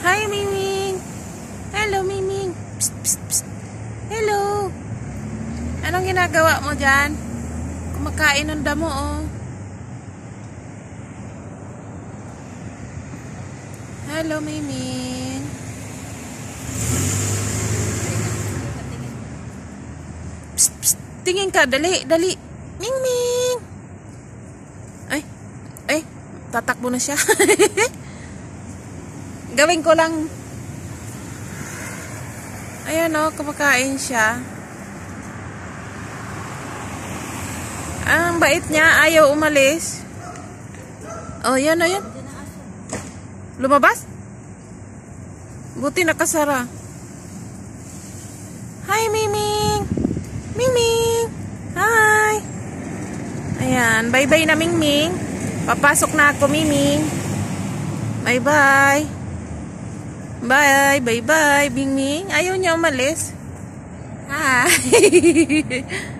Hi, Miming. Hello, Miming. Psst, psst, psst. Hello. Anong ginagawa mo dyan? Kumakain ng damo, oh. Hello, Miming. Psst, psst. Tingin ka. Dali, dali. Miming. Ay, tatakbo na siya. Gawin ko lang. Ayan, oh, kumakain siya. Ang bait niya, ayaw umalis. Oh, yan, oh, yan. Lumabas? Buti nakasara. Hi, Miming. Miming. Hi. Ayan, bye-bye na, Mingming. Papasok na ako, Miming. Bye-bye. Bye, bye-bye, Mingming. Ayaw niya umalis. Hi.